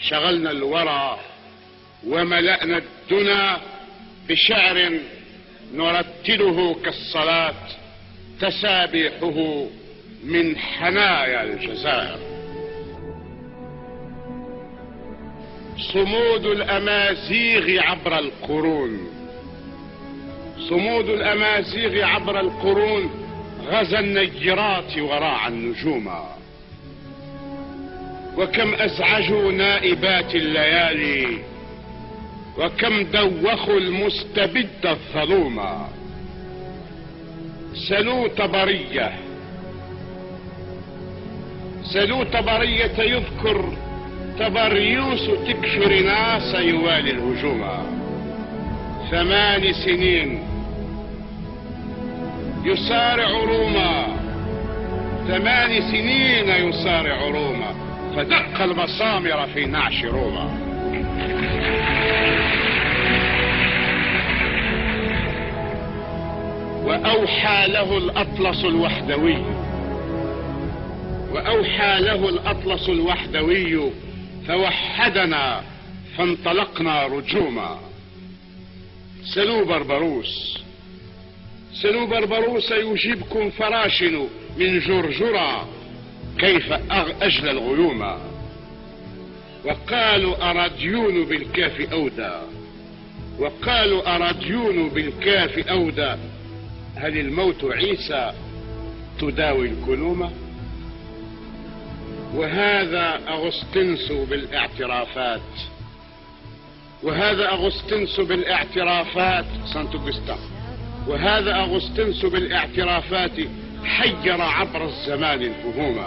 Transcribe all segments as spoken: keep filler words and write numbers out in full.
شغلنا الورى وملأنا الدنا بشعر نرتله كالصلاة تسابيحه من حنايا الجزائر. صمود الأمازيغ عبر القرون، صمود الأمازيغ عبر القرون غزا النيرات وراعى النجوم، وكم أزعجوا نائبات الليالي، وكم دوخوا المستبد الظلوم. سلوا طبرية، سلوا طبرية يذكر طبريوس تكفر ناس يوالي الهجوم. ثمان سنين يسارع روما، ثمان سنين يسارع روما، فدق المسامر في نعش روما. وأوحى له الأطلس الوحدوي، وأوحى له الأطلس الوحدوي فوحدنا فانطلقنا رجوما. سلوا بربروس، سلوا بربروس يجيبكم فراشن من جرجرة كيف أجلى الغيوم. وقالوا أراديون بالكاف أودى، وقالوا أراديون بالكاف أودى، هل الموت عيسى تداوي الكلومة؟ وهذا أغسطنس بالاعترافات، وهذا أغسطنس بالاعترافات سانت أوغسطين، وهذا أغسطنس بالاعترافات حير عبر الزمان الفهوم.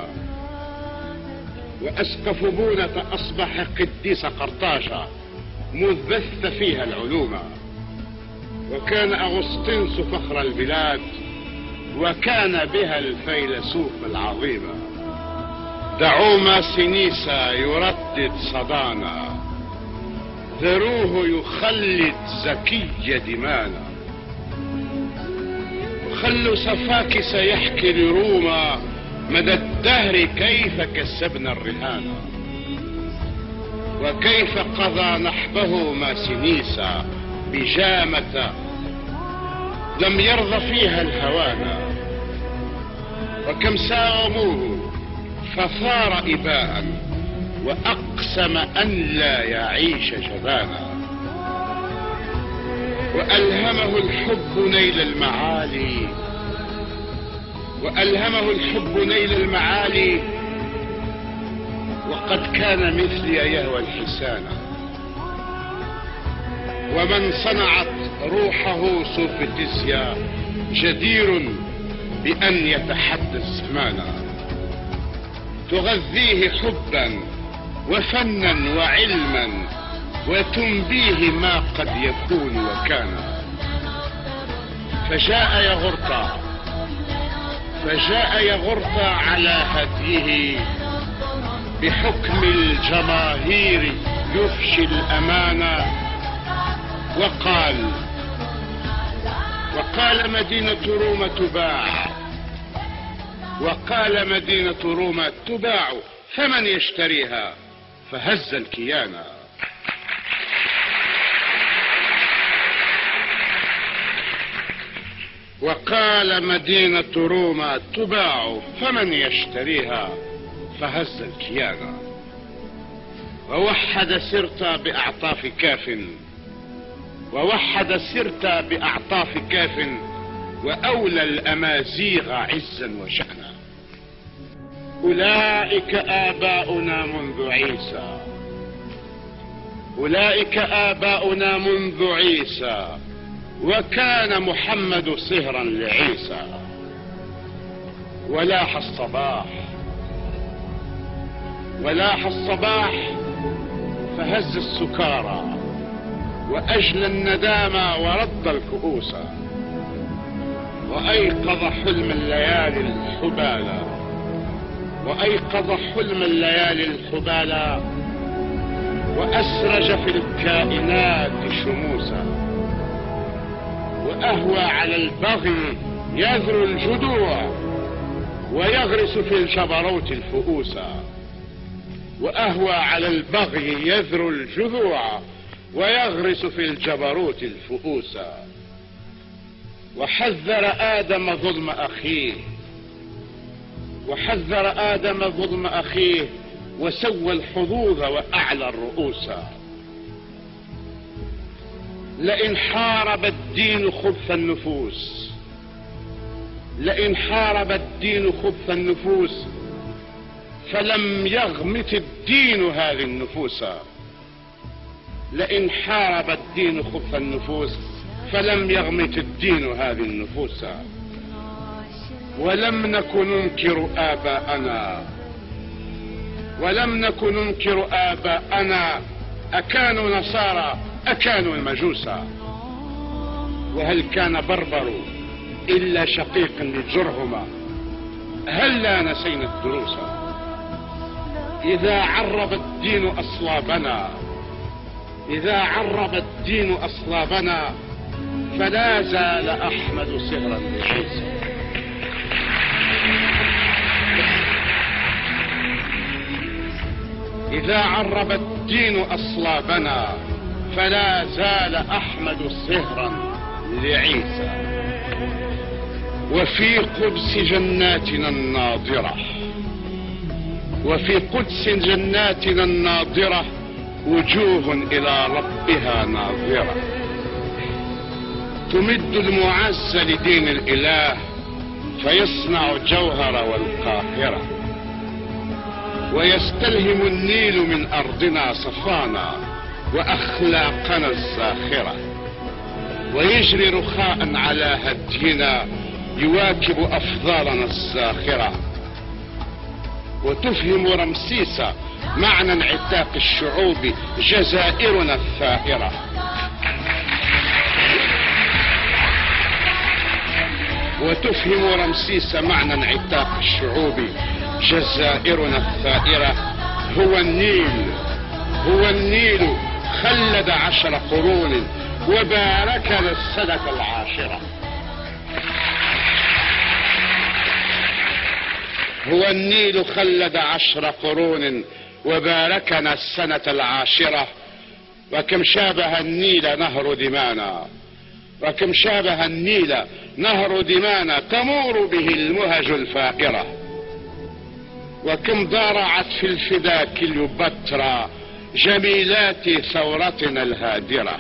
وأسقف بونة أصبح قديس قرطاجة مذ بث فيها العلوم. وكان أغسطنس فخر البلاد، وكان بها الفيلسوف العظيم. دعوما سينيسا يردد صدانا، ذروه يخلد زكي دمانا. وخلوا سفاكس يحكي لروما مدى الدهر كيف كسبنا الرهان، وكيف قضى نحبه ما سينيسا بجامة لم يرضى فيها الهوانا. وكم ساوموه فثار إباء، وأقسم أن لا يعيش جبانا. وألهمه الحب نيل المعالي، وألهمه الحب نيل المعالي، وقد كان مثلي يهوى الحسانة. ومن صنعت روحه سوفيتيزيا جدير بأن يتحدى الزمان. تغذيه حبا وفنا وعلما، وتنبيه ما قد يكون وكان. فجاء يغرطا، فجاء يغرطا على هديه بحكم الجماهير يفشي الأمانة. وقال وقال مدينة روما تباع، وقال مدينة روما تباع، فمن يشتريها؟ فهز الكيان. وقال مدينة روما تباع، فمن يشتريها؟ فهز الكيان. ووحد سرتا بأعطاف كاف، ووحد سرتا بأعطاف كاف، وأولى الأمازيغ عزا وشأنا. أولئك آباؤنا منذ عيسى، أولئك آباؤنا منذ عيسى، وكان محمد صهرا لعيسى. ولاح الصباح، ولاح الصباح فهز السكارى، وأجلى الندامى ورد الكؤوس. وأيقظ حلم الليالي الحبالى، وأيقظ حلم الليالي الحبالى، وأسرج في الكائنات شموسا. وأهوى على البغي يذر الجدوع، ويغرس في الجبروت الفؤوسا. وأهوى على البغي يذر الجذوع ويغرس في الجبروت الفؤوسا. وحذر آدم ظلم أخيه وحذر آدم ظلم أخيه وسوى الحظوظ وأعلى الرؤوس. لئن حارب الدين خبث النفوس لئن حارب الدين خبث النفوس فلم يغمت الدين هذه النفوس. لئن حارب الدين خبث النفوس فلم يغمت الدين هذه النفوس. ولم نكن ننكر آباءنا ولم نكن ننكر آباءنا أكانوا نصارى أكانوا المجوسا. وهل كان بربر إلا شقيق لجرهما هل لا نسينا الدروس. إذا عرب الدين أصلابنا إذا عرب الدين أصلابنا فلا زال أحمد صهرا لعيسى. إذا عرب الدين أصلابنا فلا زال أحمد صهرا لعيسى. وفي قدس جناتنا الناضرة وفي قدس جناتنا الناضرة وجوه إلى ربها ناظرة. تمد المعز لدين الإله فيصنع الجوهر والقاهرة. ويستلهم النيل من أرضنا صفانا وأخلاقنا الزاخرة. ويجري رخاء على هدينا يواكب أفضالنا الزاخرة. وتفهم رمسيس معنى انعتاق الشعوب جزائرنا الثائرة. وتفهم رمسيس معنى انعتاق الشعوب جزائرنا الثائرة. هو النيل هو النيل خلد عشر قرون وباركنا السنة العاشرة. هو النيل خلد عشر قرون وباركنا السنة العاشرة. وكم شابه النيل نهر دمانا وكم شابه النيل نهر دمانا تمور به المهج الفائرة. وكم ضارعت في الفدا كليوباترا جميلات ثورتنا الهادرة.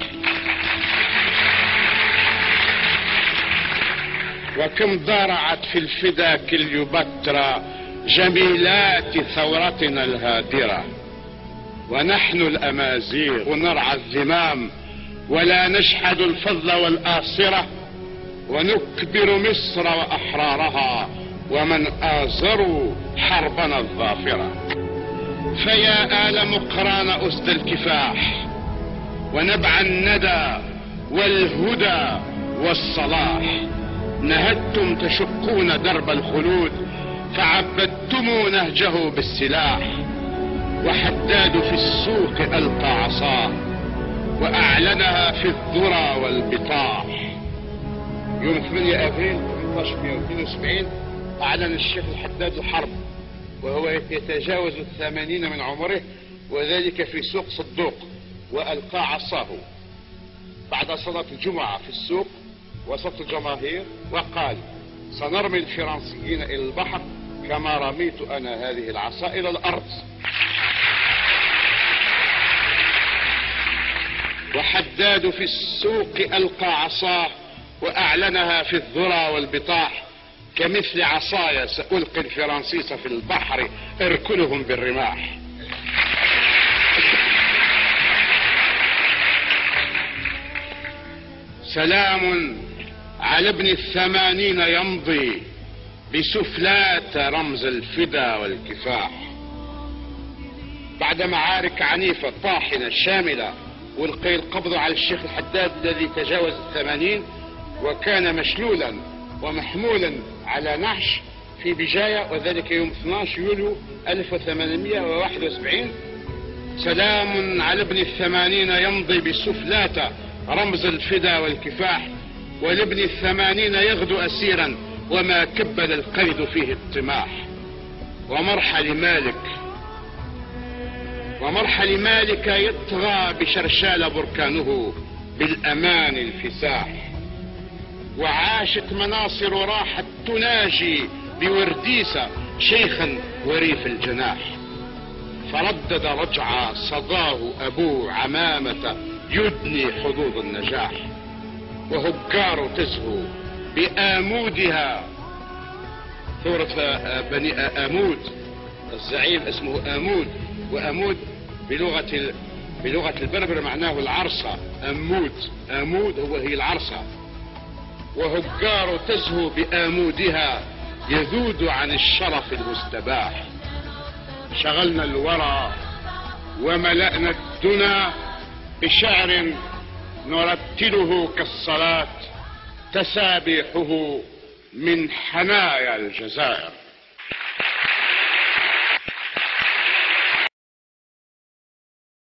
وكم ضارعت في الفدا كليوباترا جميلات ثورتنا الهادرة. ونحن الأمازيغ نرعى الذمام ولا نجحد الفضل والآصرة. ونكبر مصر وأحرارها ومن آزروا حربنا الظافرة. فيا آل مقران أسد الكفاح ونبع الندى والهدى والصلاح. نهدتم تشقون درب الخلود فعبدتم نهجه بالسلاح. وحداد في السوق ألقى عصاه وأعلنها في الذرى والبطاح. يوم ثمانية أبريل ألف وثمانمائة واثنين وسبعين أعلن الشيخ الحداد الحرب وهو يتجاوز الثمانين من عمره وذلك في سوق صدوق. وألقى عصاه بعد صلاة الجمعة في السوق وسط الجماهير وقال: سنرمي الفرنسيين إلى البحر كما رميت أنا هذه العصا إلى الأرض. وحداد في السوق ألقى عصاه وأعلنها في الذرى والبطاح. كمثل عصايا سألقي الفرنسيس في البحر اركلهم بالرماح. سلام على ابن الثمانين يمضي بسفلات رمز الفدا والكفاح. بعد معارك عنيفة طاحنة شاملة والقي القبض على الشيخ الحداد الذي تجاوز الثمانين وكان مشلولا ومحمولا على نعش في بجاية وذلك يوم اثني عشر يوليو ألف وثمانمائة وواحد وسبعين. سلام على ابن الثمانين يمضي بسفلات رمز الفدا والكفاح. ولابن الثمانين يغدو أسيرا وما كبل القيد فيه الطماح. ومرحل مالك ومرحل مالك يطغى بشرشال بركانه بالأمان الفساح. وعاشت مناصر راحت تناجي بورديسة شيخا وريف الجناح. فردد رجعا صداه أبو عمامة يدني حظوظ النجاح. وهجار تزهو بآمودها ثورة بني آمود، الزعيم اسمه آمود، وآمود بلغة بلغة البربر معناه العرصة. أمود آمود هو هي العرصة. وهجار تزهو بآمودها يذود عن الشرف المستباح. شغلنا الورى وملأنا الدنا بشعر نرتله كالصلاة تسابيحه من حنايا الجزائر.